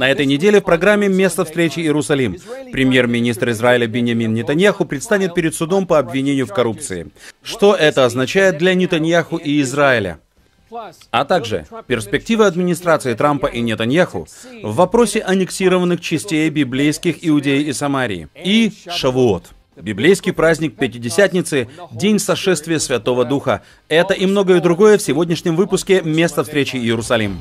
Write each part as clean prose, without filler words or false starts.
На этой неделе в программе «Место встречи Иерусалим» премьер-министр Израиля Биньямин Нетаньяху предстанет перед судом по обвинению в коррупции. Что это означает для Нетаньяху и Израиля? А также перспективы администрации Трампа и Нетаньяху в вопросе аннексированных частей библейских Иудеи и Самарии. И Шавуот. Библейский праздник Пятидесятницы, День сошествия Святого Духа. Это и многое другое в сегодняшнем выпуске «Место встречи Иерусалим».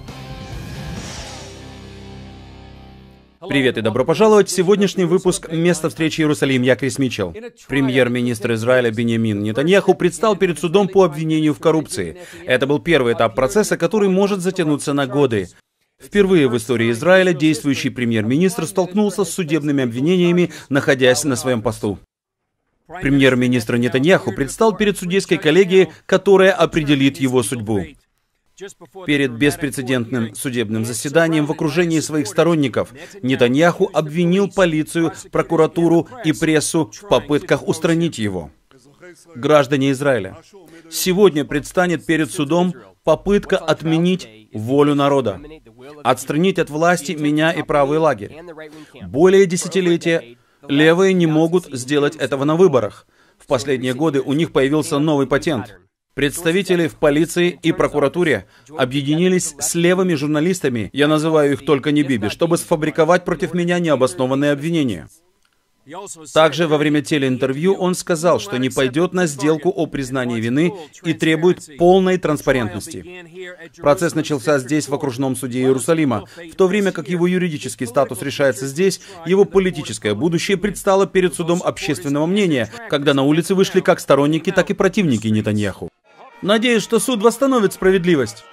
Привет и добро пожаловать в сегодняшний выпуск «Место встречи Иерусалим». Я Крис Митчелл. Премьер-министр Израиля Биньямин Нетаньяху предстал перед судом по обвинению в коррупции. Это был первый этап процесса, который может затянуться на годы. Впервые в истории Израиля действующий премьер-министр столкнулся с судебными обвинениями, находясь на своем посту. Премьер-министр Нетаньяху предстал перед судейской коллегией, которая определит его судьбу. Перед беспрецедентным судебным заседанием в окружении своих сторонников Нетаньяху обвинил полицию, прокуратуру и прессу в попытках устранить его. Граждане Израиля, сегодня предстанет перед судом попытка отменить волю народа, отстранить от власти меня и правый лагерь. Более десятилетия левые не могут сделать этого на выборах. В последние годы у них появился новый патент. Представители в полиции и прокуратуре объединились с левыми журналистами, я называю их только не Биби, чтобы сфабриковать против меня необоснованные обвинения. Также во время телеинтервью он сказал, что не пойдет на сделку о признании вины и требует полной транспарентности. Процесс начался здесь, в окружном суде Иерусалима. В то время как его юридический статус решается здесь, его политическое будущее предстало перед судом общественного мнения, когда на улицы вышли как сторонники, так и противники Нетаньяху. Надеюсь, что суд восстановит справедливость.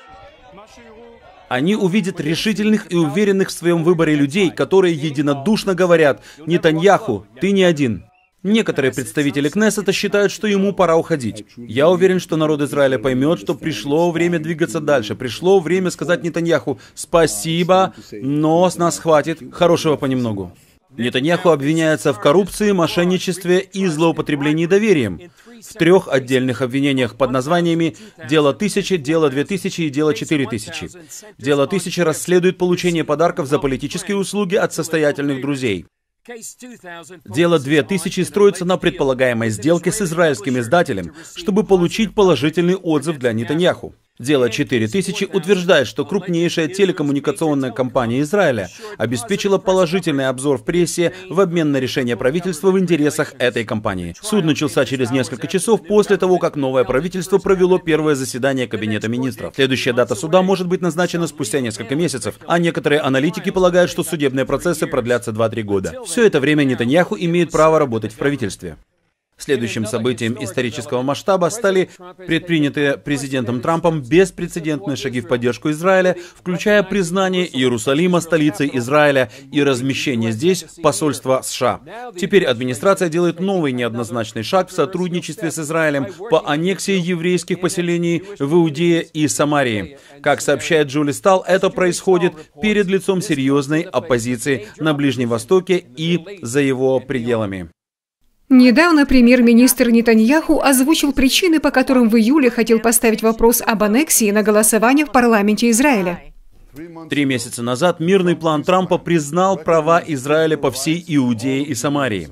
Они увидят решительных и уверенных в своем выборе людей, которые единодушно говорят: «Нетаньяху, ты не один». Некоторые представители Кнессета считают, что ему пора уходить. Я уверен, что народ Израиля поймет, что пришло время двигаться дальше. Пришло время сказать Нетаньяху: «Спасибо, но с нас хватит, хорошего понемногу». Нетаньяху обвиняется в коррупции, мошенничестве и злоупотреблении доверием в 3 отдельных обвинениях под названиями «Дело 1000», «Дело 2000» и «Дело 4000». «Дело 1000» расследует получение подарков за политические услуги от состоятельных друзей. Дело 2000 строится на предполагаемой сделке с израильским издателем, чтобы получить положительный отзыв для Нетаньяху. Дело 4000 утверждает, что крупнейшая телекоммуникационная компания Израиля обеспечила положительный обзор в прессе в обмен на решение правительства в интересах этой компании. Суд начался через несколько часов после того, как новое правительство провело первое заседание Кабинета министров. Следующая дата суда может быть назначена спустя несколько месяцев, а некоторые аналитики полагают, что судебные процессы продлятся 2-3 года. Все это время Нетаньяху имеет право работать в правительстве. Следующим событием исторического масштаба стали предпринятые президентом Трампом беспрецедентные шаги в поддержку Израиля, включая признание Иерусалима столицей Израиля и размещение здесь посольства США. Теперь администрация делает новый неоднозначный шаг в сотрудничестве с Израилем по аннексии еврейских поселений в Иудее и Самарии. Как сообщает Джули Стал, это происходит перед лицом серьезной оппозиции на Ближнем Востоке и за его пределами. Недавно премьер-министр Нетаньяху озвучил причины, по которым в июле хотел поставить вопрос об аннексии на голосование в парламенте Израиля. 3 месяца назад мирный план Трампа признал права Израиля по всей Иудее и Самарии.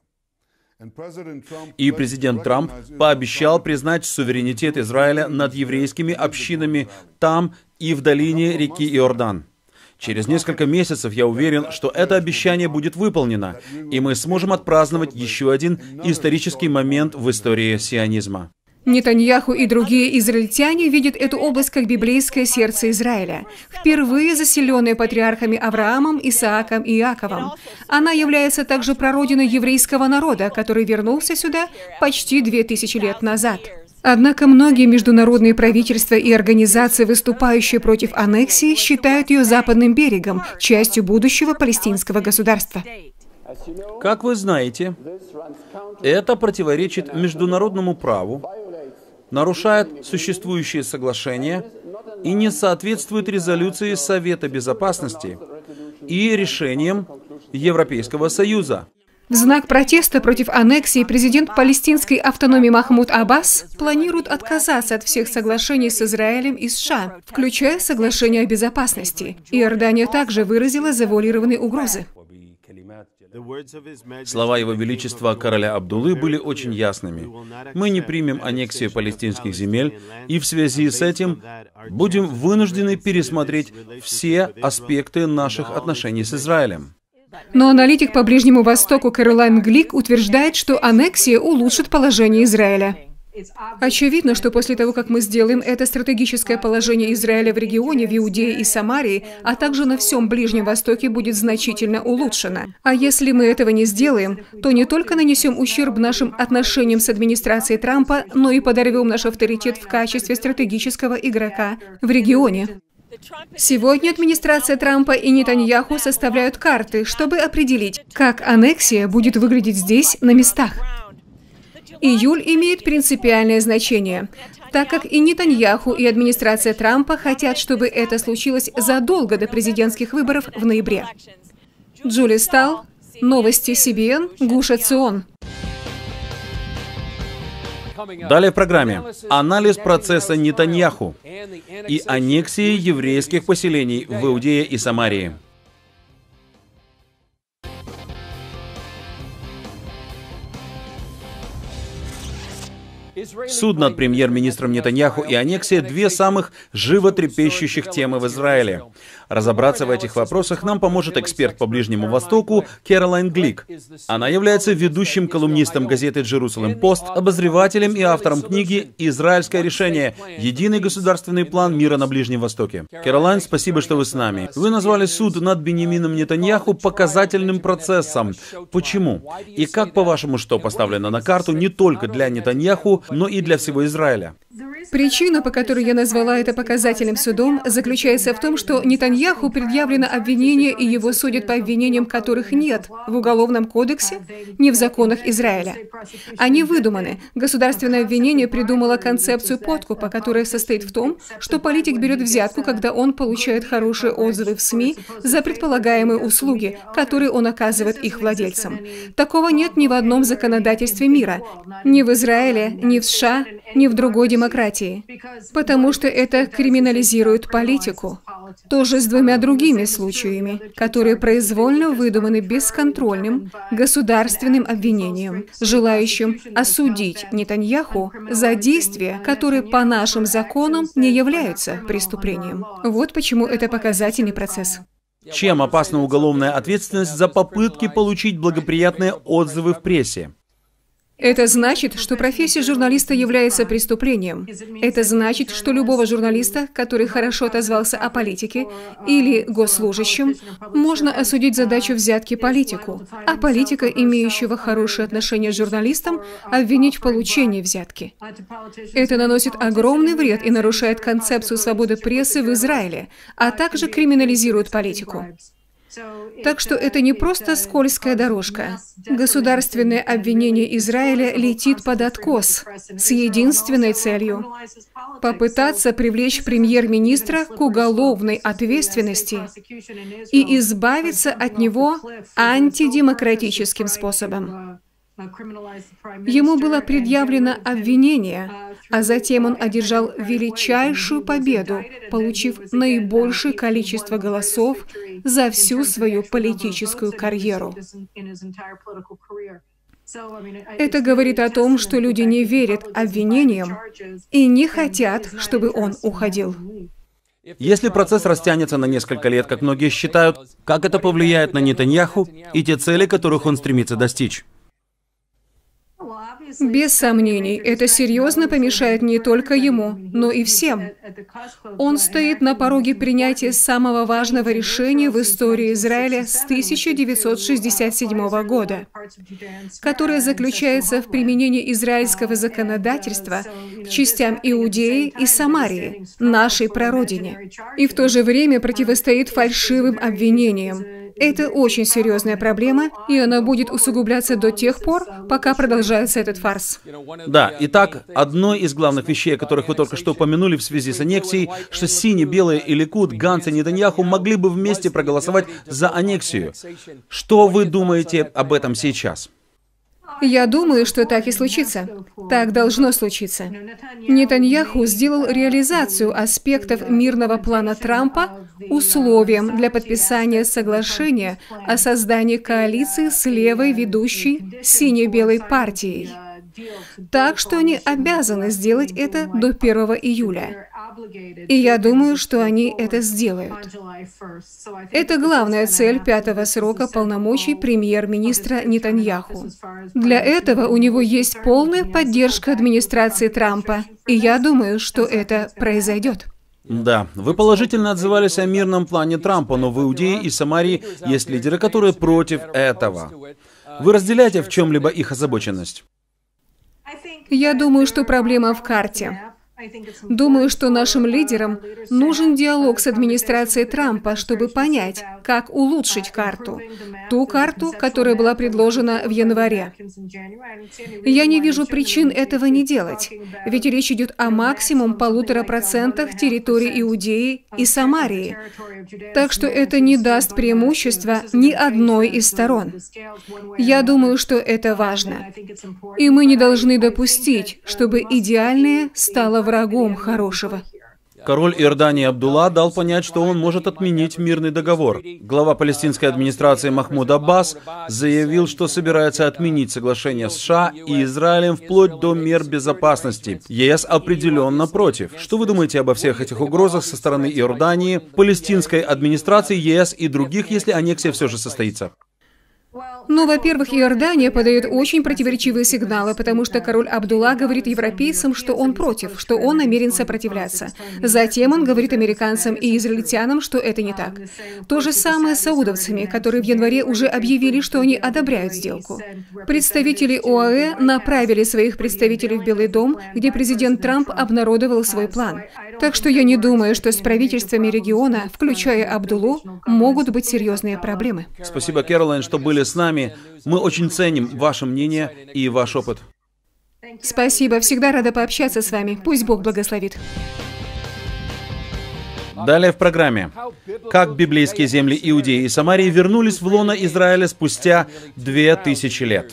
И президент Трамп пообещал признать суверенитет Израиля над еврейскими общинами там и в долине реки Иордан. Через несколько месяцев я уверен, что это обещание будет выполнено, и мы сможем отпраздновать еще один исторический момент в истории сионизма. Нетаньяху и другие израильтяне видят эту область как библейское сердце Израиля, впервые заселенное патриархами Авраамом, Исааком и Иаковом. Она является также прародиной еврейского народа, который вернулся сюда почти 2000 лет назад. Однако многие международные правительства и организации, выступающие против аннексии, считают ее западным берегом, частью будущего палестинского государства. Как вы знаете, это противоречит международному праву, нарушает существующие соглашения и не соответствует резолюции Совета Безопасности и решениям Европейского Союза. В знак протеста против аннексии президент палестинской автономии Махмуд Аббас планирует отказаться от всех соглашений с Израилем и США, включая соглашение о безопасности. Иордания также выразила завуалированные угрозы. Слова Его Величества короля Абдуллы были очень ясными. Мы не примем аннексию палестинских земель, и в связи с этим будем вынуждены пересмотреть все аспекты наших отношений с Израилем. Но аналитик по Ближнему Востоку Кэролайн Глик утверждает, что аннексия улучшит положение Израиля. Очевидно, что после того, как мы сделаем это, стратегическое положение Израиля в регионе, в Иудее и Самарии, а также на всем Ближнем Востоке будет значительно улучшено. А если мы этого не сделаем, то не только нанесем ущерб нашим отношениям с администрацией Трампа, но и подорвем наш авторитет в качестве стратегического игрока в регионе. Сегодня администрация Трампа и Нетаньяху составляют карты, чтобы определить, как аннексия будет выглядеть здесь, на местах. Июль имеет принципиальное значение, так как и Нетаньяху, и администрация Трампа хотят, чтобы это случилось задолго до президентских выборов в ноябре. Джули Стал, новости CBN, Гуш Эцион. Далее в программе анализ процесса Нетаньяху и аннексии еврейских поселений в Иудее и Самарии. Суд над премьер-министром Нетаньяху и аннексия – две самых животрепещущих темы в Израиле. Разобраться в этих вопросах нам поможет эксперт по Ближнему Востоку Кэролайн Глик. Она является ведущим колумнистом газеты Jerusalem Post, обозревателем и автором книги «Израильское решение. Единый государственный план мира на Ближнем Востоке». Кэролайн, спасибо, что вы с нами. Вы назвали суд над Биньямином Нетаньяху показательным процессом. Почему? И как, по-вашему, что поставлено на карту не только для Нетаньяху, но и для всего Израиля? Причина, по которой я назвала это показательным судом, заключается в том, что Нетаньяху предъявлено обвинение, и его судят по обвинениям, которых нет в Уголовном кодексе, ни в законах Израиля. Они выдуманы. Государственное обвинение придумало концепцию подкупа, которая состоит в том, что политик берет взятку, когда он получает хорошие отзывы в СМИ за предполагаемые услуги, которые он оказывает их владельцам. Такого нет ни в одном законодательстве мира, ни в Израиле, ни в США, ни в другой демократии, потому что это криминализирует политику. Тоже с двумя другими случаями, которые произвольно выдуманы бесконтрольным государственным обвинением, желающим осудить Нетаньяху за действия, которые по нашим законам не являются преступлением. Вот почему это показательный процесс. Чем опасна уголовная ответственность за попытки получить благоприятные отзывы в прессе? Это значит, что профессия журналиста является преступлением. Это значит, что любого журналиста, который хорошо отозвался о политике или госслужащем, можно осудить за дачу взятки политику, а политика, имеющего хорошие отношения с журналистом, обвинить в получении взятки. Это наносит огромный вред и нарушает концепцию свободы прессы в Израиле, а также криминализирует политику. Так что это не просто скользкая дорожка. Государственное обвинение Израиля летит под откос с единственной целью – попытаться привлечь премьер-министра к уголовной ответственности и избавиться от него антидемократическим способом. Ему было предъявлено обвинение, а затем он одержал величайшую победу, получив наибольшее количество голосов за всю свою политическую карьеру. Это говорит о том, что люди не верят обвинениям и не хотят, чтобы он уходил. Если процесс растянется на несколько лет, как многие считают, как это повлияет на Нетаньяху и те цели, которых он стремится достичь? Без сомнений, это серьезно помешает не только ему, но и всем. Он стоит на пороге принятия самого важного решения в истории Израиля с 1967 года, которое заключается в применении израильского законодательства к частям Иудеи и Самарии, нашей прародине, и в то же время противостоит фальшивым обвинениям, Это очень серьезная проблема, и она будет усугубляться до тех пор, пока продолжается этот фарс. Да, итак, одной из главных вещей, о которых вы только что упомянули в связи с аннексией, что сине-белые и Ликуд, Ганц и Нетаньяху могли бы вместе проголосовать за аннексию. Что вы думаете об этом сейчас? Я думаю, что так и случится. Так должно случиться. Нетаньяху сделал реализацию аспектов мирного плана Трампа условием для подписания соглашения о создании коалиции с левой ведущей сине-белой партией. Так что они обязаны сделать это до 1 июля. И я думаю, что они это сделают. Это главная цель 5-го срока полномочий премьер-министра Нетаньяху. Для этого у него есть полная поддержка администрации Трампа, и я думаю, что это произойдет. Да, вы положительно отзывались о мирном плане Трампа, но в Иудее и Самарии есть лидеры, которые против этого. Вы разделяете в чем-либо их озабоченность? Я думаю, что проблема в карте. Думаю, что нашим лидерам нужен диалог с администрацией Трампа, чтобы понять, как улучшить карту. Ту карту, которая была предложена в январе. Я не вижу причин этого не делать, ведь речь идет о максимум 1,5% территории Иудеи и Самарии. Так что это не даст преимущества ни одной из сторон. Я думаю, что это важно. И мы не должны допустить, чтобы идеальное стало врагом хорошего. Король Иордании Абдулла дал понять, что он может отменить мирный договор. Глава палестинской администрации Махмуд Аббас заявил, что собирается отменить соглашение с США и Израилем вплоть до мер безопасности. ЕС определенно против. Что вы думаете обо всех этих угрозах со стороны Иордании, палестинской администрации, ЕС и других, если аннексия все же состоится? Ну, во-первых, Иордания подает очень противоречивые сигналы, потому что король Абдулла говорит европейцам, что он против, что он намерен сопротивляться. Затем он говорит американцам и израильтянам, что это не так. То же самое с саудовцами, которые в январе уже объявили, что они одобряют сделку. Представители ОАЭ направили своих представителей в Белый дом, где президент Трамп обнародовал свой план. Так что я не думаю, что с правительствами региона, включая Абдуллу, могут быть серьезные проблемы. Спасибо, Кэролайн, что были с нами. Мы очень ценим ваше мнение и ваш опыт. Спасибо, всегда рада пообщаться с вами. Пусть Бог благословит. Далее в программе. Как библейские земли Иудеи и Самарии вернулись в лоно Израиля спустя 2000 лет.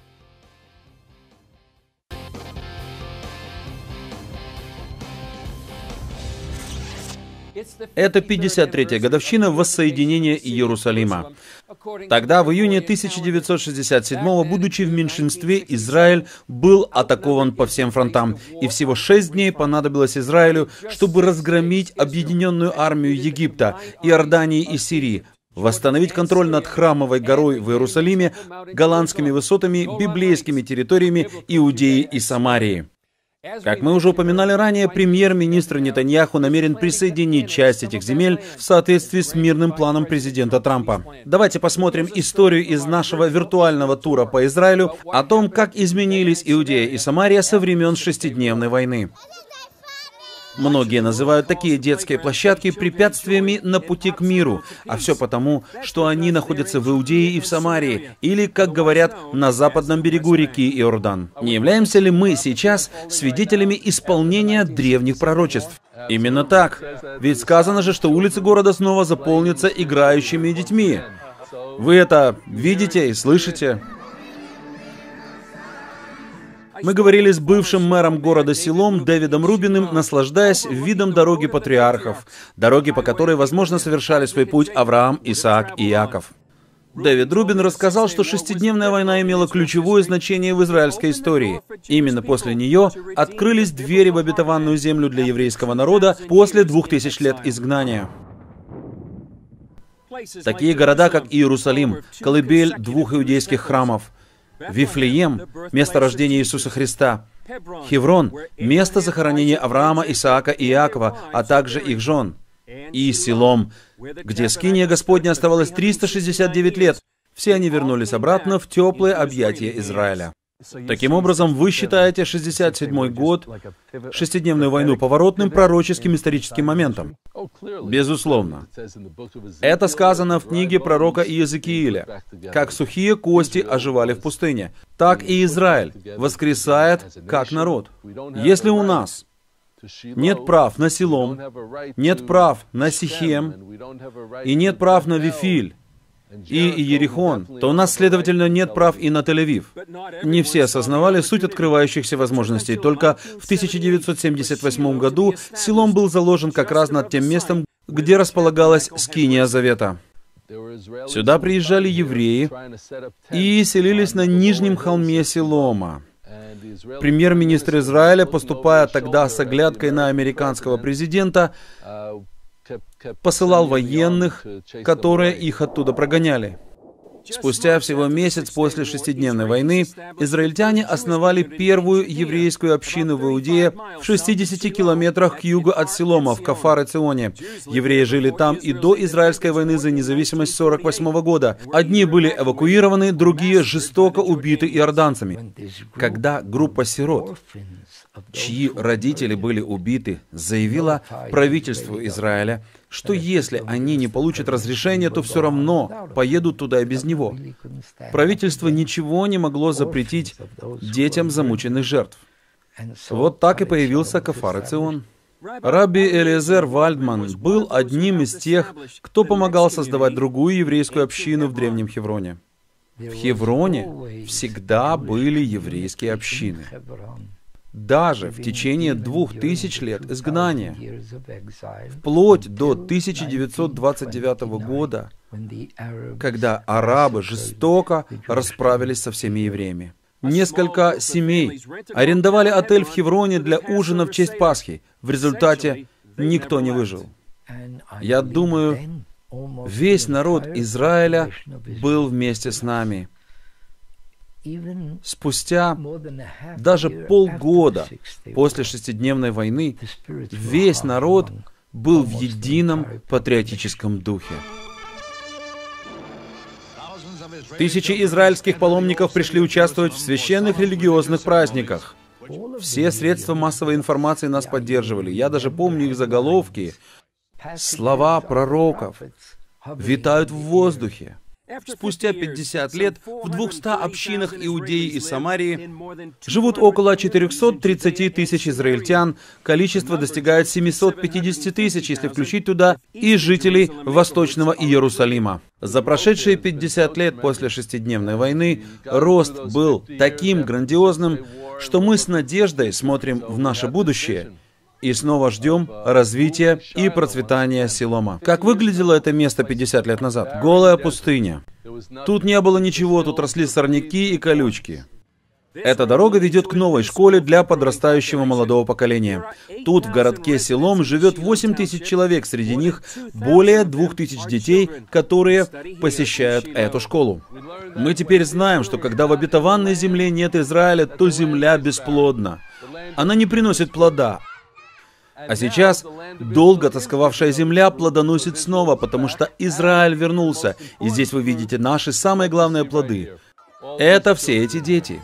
Это 53-я годовщина воссоединения Иерусалима. Тогда, в июне 1967-го, будучи в меньшинстве, Израиль был атакован по всем фронтам. И всего 6 дней понадобилось Израилю, чтобы разгромить объединенную армию Египта, Иордании и Сирии, восстановить контроль над Храмовой горой в Иерусалиме, голландскими высотами, библейскими территориями Иудеи и Самарии. Как мы уже упоминали ранее, премьер-министр Нетаньяху намерен присоединить часть этих земель в соответствии с мирным планом президента Трампа. Давайте посмотрим историю из нашего виртуального тура по Израилю о том, как изменились Иудея и Самария со времен Шестидневной войны. Многие называют такие детские площадки препятствиями на пути к миру, а все потому, что они находятся в Иудее и в Самарии, или, как говорят, на западном берегу реки Иордан. Не являемся ли мы сейчас свидетелями исполнения древних пророчеств? Именно так. Ведь сказано же, что улицы города снова заполнятся играющими детьми. Вы это видите и слышите? Мы говорили с бывшим мэром города Силом Дэвидом Рубиным, наслаждаясь видом дороги патриархов, дороги, по которой, возможно, совершали свой путь Авраам, Исаак и Иаков. Дэвид Рубин рассказал, что шестидневная война имела ключевое значение в израильской истории. Именно после нее открылись двери в обетованную землю для еврейского народа после 2000 лет изгнания. Такие города, как Иерусалим, колыбель 2 иудейских храмов, Вифлеем — место рождения Иисуса Христа, Хеврон — место захоронения Авраама, Исаака и Иакова, а также их жен, и Силом, где скиния Господня оставалась 369 лет. Все они вернулись обратно в теплые объятия Израиля. Таким образом, вы считаете 67-й год, шестидневную войну, поворотным пророческим историческим моментом? Безусловно. Это сказано в книге пророка Иезекииля. Как сухие кости оживали в пустыне, так и Израиль воскресает как народ. Если у нас нет прав на Силом, нет прав на Сихем и нет прав на Вифиль и Иерихон, то у нас, следовательно, нет прав и на Тель-Авив. Не все осознавали суть открывающихся возможностей. Только в 1978 году Силом был заложен как раз над тем местом, где располагалась Скиния Завета. Сюда приезжали евреи и селились на нижнем холме Силома. Премьер-министр Израиля, поступая тогда с оглядкой на американского президента, посылал военных, которые их оттуда прогоняли. Спустя всего месяц после шестидневной войны израильтяне основали первую еврейскую общину в Иудее в 60 километрах к югу от Силома, в Кафар-Эционе. Евреи жили там и до израильской войны за независимость 1948 года. Одни были эвакуированы, другие жестоко убиты иорданцами. Когда группа сирот, чьи родители были убиты, заявила правительству Израиля, что если они не получат разрешения, то все равно поедут туда и без него. Правительство ничего не могло запретить детям замученных жертв. Вот так и появился Кафар-Эцион. Рабби Элиэзер Вальдман был одним из тех, кто помогал создавать другую еврейскую общину в Древнем Хевроне. В Хевроне всегда были еврейские общины. Даже в течение 2000 лет изгнания, вплоть до 1929 года, когда арабы жестоко расправились со всеми евреями. Несколько семей арендовали отель в Хевроне для ужина в честь Пасхи. В результате никто не выжил. Я думаю, весь народ Израиля был вместе с нами. Спустя даже полгода после шестидневной войны весь народ был в едином патриотическом духе. Тысячи израильских паломников пришли участвовать в священных религиозных праздниках. Все средства массовой информации нас поддерживали. Я даже помню их заголовки. Слова пророков витают в воздухе. Спустя 50 лет в 200 общинах Иудеи и Самарии живут около 430 тысяч израильтян. Количество достигает 750 тысяч, если включить туда и жителей Восточного Иерусалима. За прошедшие 50 лет после шестидневной войны рост был таким грандиозным, что мы с надеждой смотрим в наше будущее и снова ждем развития и процветания Силома. Как выглядело это место 50 лет назад? Голая пустыня. Тут не было ничего, тут росли сорняки и колючки. Эта дорога ведет к новой школе для подрастающего молодого поколения. Тут, в городке Силом, живет 8 тысяч человек, среди них более 2000 детей, которые посещают эту школу. Мы теперь знаем, что когда в обетованной земле нет Израиля, то земля бесплодна. Она не приносит плода. А сейчас долго тосковавшая земля плодоносит снова, потому что Израиль вернулся. И здесь вы видите наши самые главные плоды. Это все эти дети.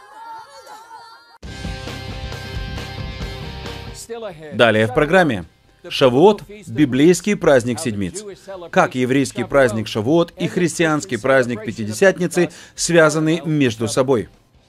Далее в программе. Шавуот – библейский праздник седмиц. Как еврейский праздник Шавуот и христианский праздник Пятидесятницы связаны между собой.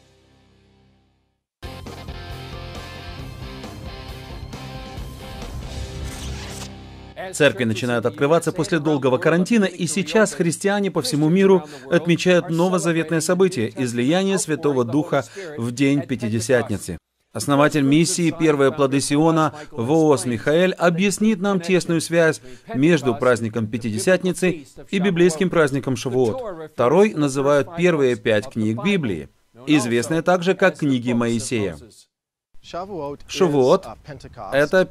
Церкви начинают открываться после долгого карантина, и сейчас христиане по всему миру отмечают новозаветное событие – излияние Святого Духа в день Пятидесятницы. Основатель миссии «Первые плоды Сиона» ВООЗ Михаэль объяснит нам тесную связь между праздником Пятидесятницы и библейским праздником Шавуот. Второй называют первые 5 книг Библии, известные также как книги Моисея. Шавуот — это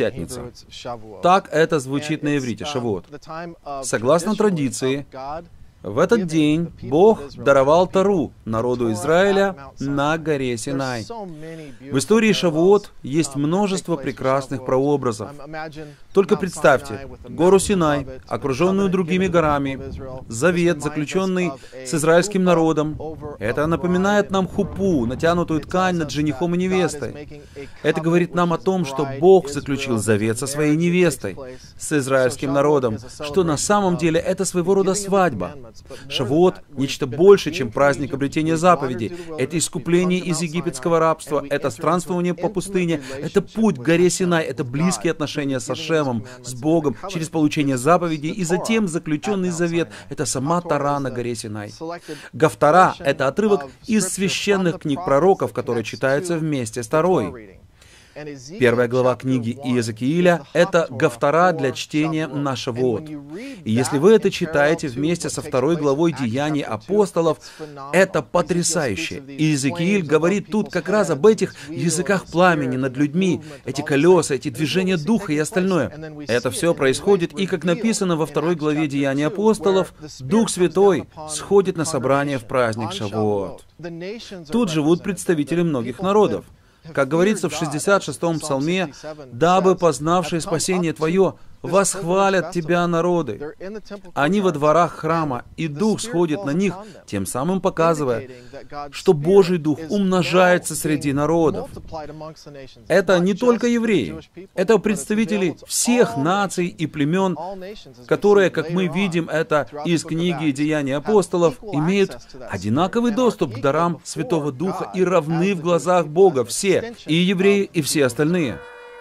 Пятидесятница. Так это звучит на иврите, Шавуот. Согласно традиции, В этот день Бог даровал Тору народу Израиля на горе Синай. В истории Шавуот есть множество прекрасных прообразов. Только представьте гору Синай, окруженную другими горами, завет, заключенный с израильским народом. Это напоминает нам хупу, натянутую ткань над женихом и невестой. Это говорит нам о том, что Бог заключил завет со своей невестой, с израильским народом, что на самом деле это своего рода свадьба. Шавуот — нечто больше, чем праздник обретения заповедей. Это искупление из египетского рабства, это странствование по пустыне, это путь к горе Синай, это близкие отношения с Ашемом, с Богом, через получение заповедей и затем заключенный завет. Это сама Тора на горе Синай. Гафтара — это отрывок из священных книг пророков, которые читаются вместе с Торой. Первая глава книги Иезекииля — это Гафтара для чтения на Шавуот. И если вы это читаете вместе со второй главой Деяний апостолов, это потрясающе. Иезекииль говорит тут как раз об этих языках пламени над людьми, эти колеса, эти движения духа и остальное. Это все происходит, и, как написано во второй главе Деяний апостолов, Дух Святой сходит на собрание в праздник Шавуот. Тут живут представители многих народов. Как говорится в 66-м псалме, «Дабы познавшие спасение Твое восхвалят Тебя народы». Они во дворах храма, и Дух сходит на них, тем самым показывая, что Божий Дух умножается среди народов. Это не только евреи, это представители всех наций и племен, которые, как мы видим это из книги Деяний апостолов, имеют одинаковый доступ к дарам Святого Духа и равны в глазах Бога все, и евреи, и все остальные.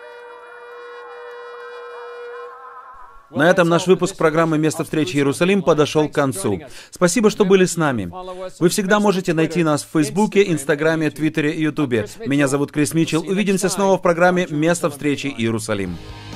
На этом наш выпуск программы «Место встречи Иерусалим» подошел к концу. Спасибо, что были с нами. Вы всегда можете найти нас в Фейсбуке, Инстаграме, Твиттере и Ютубе. Меня зовут Крис Митчелл. Увидимся снова в программе «Место встречи Иерусалим».